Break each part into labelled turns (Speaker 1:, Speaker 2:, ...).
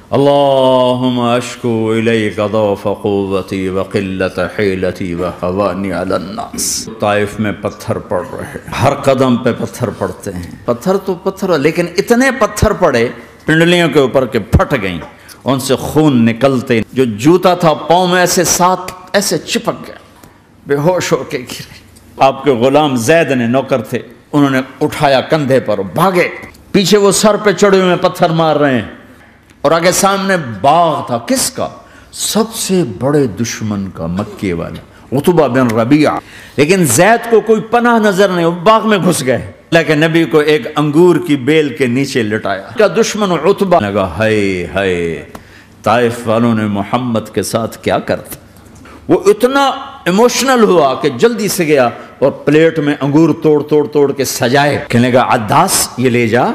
Speaker 1: اللہم اشکو الیک ضعف قوتی وقلت حیلتی وحوانی علی الناس۔ طائف میں پتھر پڑ رہے، ہر قدم پہ پتھر پڑتے ہیں، پتھر تو پتھر، لیکن اتنے پتھر پڑے پنڈلیوں کے اوپر کے پھٹ گئیں، ان سے خون نکلتے، جو جوتا تھا پاؤں میں ایسے ساتھ ایسے چپک گیا، بے ہوش ہو کے گرے۔ آپ کے غلام زید نے نوکر تھے، انہوں نے اٹھایا کندھے پر، بھاگے، پیچھے وہ سر پہ چڑھے ہوئے پتھر مار رہے ہیں، اور آگے سامنے باغ تھا، کس کا؟ سب سے بڑے دشمن کا، مکے والا عتبہ بن ربیعہ۔ لیکن زید کو کوئی پناہ نظر نہیں، وہ باغ میں گھس گئے، لیکن نبی کو ایک انگور کی بیل کے نیچے لٹایا۔ کا دشمن عتبہ لگا، ہائے ہائے، طائف والوں نے محمد کے ساتھ کیا کرتا۔ وہ اتنا ایموشنل ہوا کہ جلدی سے گیا اور پلیٹ میں انگور توڑ کے سجائے، کہنے لگا عداس یہ لے جا۔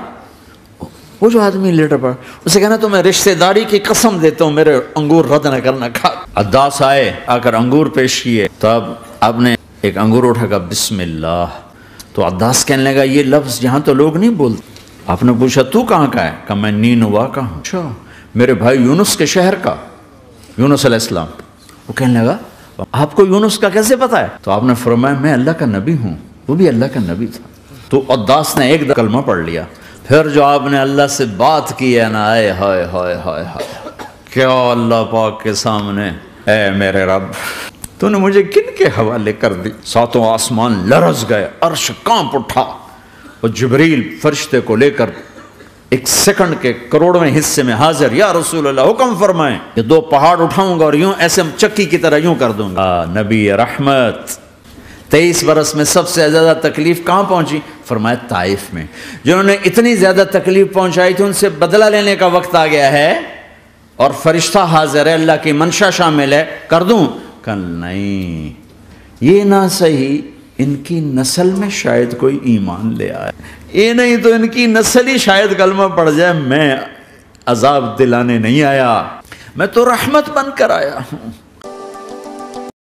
Speaker 1: وہ جو آدمی لیٹر پر، اسے کہنا تو میں رشتہ داری کی قسم دیتا ہوں میرے انگور رد نہ کرنا، کھا۔ عداس آئے، آ کر انگور پیش کیے، تو اب آپ نے ایک انگور اٹھا کر بسم اللہ، تو عداس کہنے لگا یہ لفظ یہاں تو لوگ نہیں بولتے۔ آپ نے پوچھا تو کہاں کا ہے؟ کہا میں نینوا کا ہوں۔ اچھا، میرے بھائی یونس کے شہر کا، یونس علیہ السلام۔ وہ کہنے لگا آپ کو یونس کا کیسے پتا ہے؟ تو آپ نے فرمایا میں اللہ کا نبی ہوں، وہ بھی اللہ کا نبی تھا۔ تو عداس نے ایک کلمہ پڑھ لیا، پھر جو آپ نے اللہ سے بات کی ہے نا، اے ہائے ہائے ہائے ہائے، کیا اللہ پاک کے سامنے، اے میرے رب تو نے مجھے کن کے حوالے کر دی۔ ساتوں آسمان لرز گئے، عرش کانپ اٹھا، اور جبریل فرشتے کو لے کر ایک سیکنڈ کے کروڑویں حصے میں حاضر، یا رسول اللہ حکم فرمائیں، یہ دو پہاڑ اٹھاؤں گا اور یوں ایسے چکی کی طرح یوں کر دوں گا۔ نبی رحمت 23 برس میں سب سے زیادہ تکلیف کہاں پہنچی؟ فرمایا طائف میں۔ جنہوں نے اتنی زیادہ تکلیف پہنچائی تھی ان سے بدلہ لینے کا وقت آ گیا ہے، اور فرشتہ حاضر ہے، اللہ کی منشا شامل ہے، کر دوں؟ کہ نہیں، یہ نہ صحیح، ان کی نسل میں شاید کوئی ایمان لے آئے، یہ نہیں تو ان کی نسل ہی شاید کلمہ پڑ جائے، میں عذاب دلانے نہیں آیا، میں تو رحمت بن کر آیا ہوں۔